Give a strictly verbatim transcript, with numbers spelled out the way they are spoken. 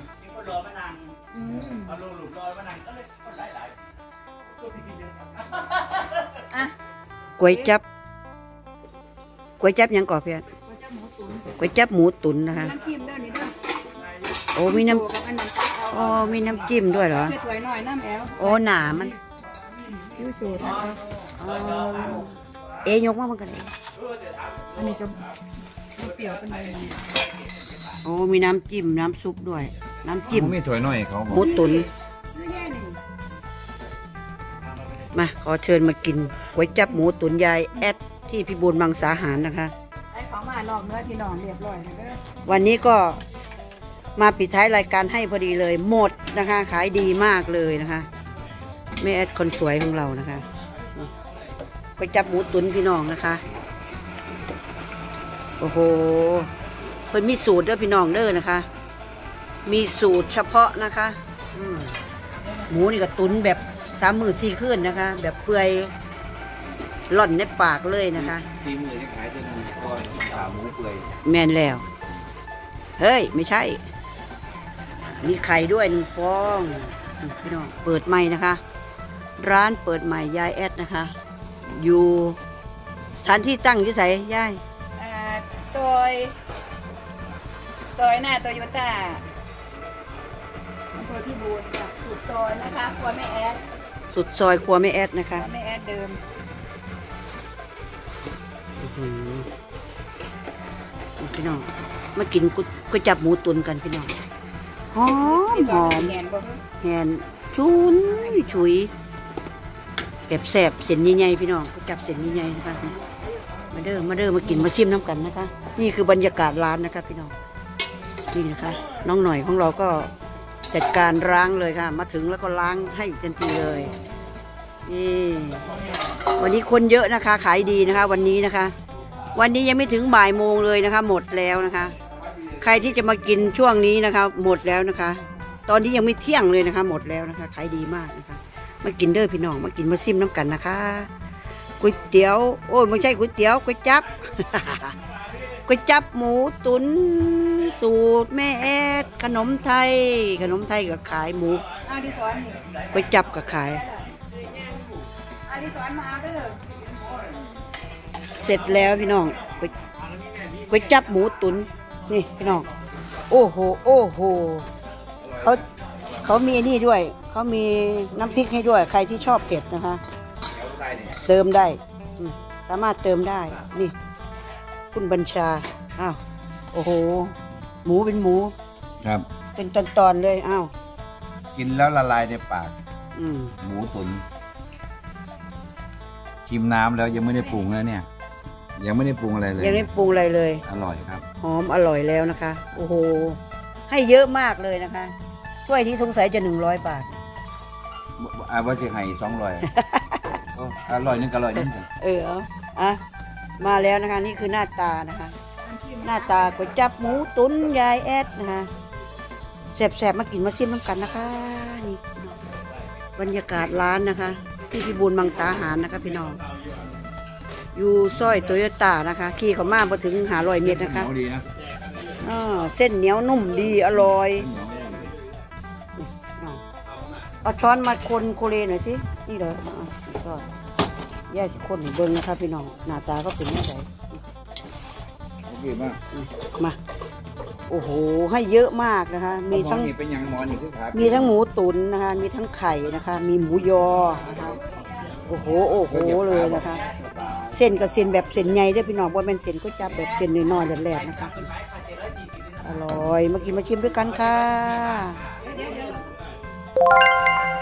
มีคนรอมานานเอาลูกหลุดรอมานานก็เลยคนหลายหลายตัวที่กินเยอะอ่ะก๋วยจับก๋วยจับยังก่อเพื่อนก๋วยจับหมูตุ๋นนะคะน้ำจิ้มด้วยนี่ด้วยโอ้มีน้ำอ๋อมีน้ำจิ้มด้วยเหรอสวยหน่อยน้ำแอลโอ้หนามันคิ้วสูตรนะคะเอยกมาเหมือนกันเองอันนี้จะเปรี้ยวเป็นไงโอ้มีน้ำจิ้มน้ำซุปด้วยน้ำจิ้มมีถ้วยน้อยเขาหมูตุ๋นมาขอเชิญมากินก๋วยจับหมูตุ๋นยายแอดที่พิบูลมังสาหารนะคะไอ้ของมาลองเนื้อที่นอนเรียบร้อยนะวันนี้ก็มาปิดท้ายรายการให้พอดีเลยหมดนะคะขายดีมากเลยนะคะแม่แอดคนสวยของเรานะคะก๋วยจับหมูตุ๋นพี่น้องนะคะโอ้โหเพิ่นมีสูตรเด้อพี่น้องเด้อนะคะมีสูตรเฉพาะนะคะหมูนี่ก็ตุ๋นแบบสามมือสี่ขึ้นนะคะแบบเปื่อยหล่อนในปากเลยนะคะสี่มือที่ขายจนก็ขาหมูเปื่อยแม่นแล้วเฮ้ยไม่ใช่มีไข่ด้วยหนึ่งฟองพี่น้องเปิดใหม่นะคะร้านเปิดใหม่ยายแอดนะคะอยู่สถานที่ตั้งอยู่ไสยายซอยซอยหน้าโตโยต้าอำเภอพิบูลค่ะสุดซอยนะคะครัวแม่แอดสุดซอยครัวแม่แอดนะคะแม่แอดเดิมพี่น้องมากินก๋วยจับหมูตุ๋นกันพี่น้องหอมหอมแหนชุนฉุยแบบแสบเส้นใหญ่ๆพี่น้องก๋วยจับเส้นใหญ่ๆนะคะมาเด้อมาเด้อมากินมาชิมน้ำกันนะคะนี่คือบรรยากาศร้านนะคะพี่น้องนี่นะคะน้องหน่อยของเราก็จัดการล้างเลยค่ะมาถึงแล้วก็ล้างให้ทันทีเลยนี่วันนี้คนเยอะนะคะขายดีนะคะวันนี้นะคะวันนี้ยังไม่ถึงบ่ายโมงเลยนะคะหมดแล้วนะคะใครที่จะมากินช่วงนี้นะคะหมดแล้วนะคะตอนนี้ยังไม่เที่ยงเลยนะคะหมดแล้วนะคะขายดีมากนะคะมากินเด้อพี่น้องมากินมาซิมน้ำกันนะคะก๋วยเตี๋ยวโอ้ยไม่ใช่ก๋วยเตี๋ยวก๋วยจับก๋วยจับหมูตุ๋นสูตรแม่แอดขนมไทยขนมไทยกับขายหมูก๋วยจับกับขายเสร็จแล้วพี่น้องก๋วยจับหมูตุ๋นนี่พี่น้องโอ้โหโอ้โหเขาเขามีนี่ด้วยเขามีน้ำพริกให้ด้วยใครที่ชอบเผ็ดนะคะเติมได้สามารถเติมได้นี่คุณบัญชาอ้าวโอ้โหหมูเป็นหมูครับเป็นตอนๆเลยอ้าวกินแล้วละลายในปากหมูตุ๋นชิมน้ำแล้วยังไม่ได้ปรุงแล้วเนี่ยยังไม่ได้ปรุงอะไรเลยยังไม่ปรุงอะไรเลยอร่อยครับหอมอร่อยแล้วนะคะโอ้โหให้เยอะมากเลยนะคะถ้วยนี้สงสัยจะหนึ่งร้อยบาทอาว่าจะให้สองร้อยอร่อยนึงอร่อยนึงเออเอาอ่ะมาแล้วนะคะนี่คือหน้าตานะคะหน้าตาก๋วยจับหมูตุ๋นยายแอดนะคะแสบๆมากินมาชิมน้ำกันนะคะนี่บรรยากาศร้านนะคะที่พิบูลมังสาหารนะคะพี่น้องอยู่ซอยโตโยต้านะคะขี่เขามาพอถึงหาร้อยเมตรนะคะอ๋อเส้นเหนียวนุ่มดีอร่อยเอาช้อนมาคนโคเลหน่อยสินี่เลยก็แย่สิคนเบิ้งนะคะพี่น้องหน้าตาก็เป็นยังไงมาโอ้โหให้เยอะมากนะคะมีทั้งมีทั้งหมูตุ๋นนะคะมีทั้งไข่นะคะมีหมูยอนะคะโอ้โหโอ้โหเลยนะคะเส้นกับเส้นแบบเส้นใหญ่ด้วยพี่น้องว่าเป็นเส้นก๋วยจั๊บแบบเส้นน้อยๆแหลกๆนะคะอร่อยมากินมาชิมด้วยกันค่ะ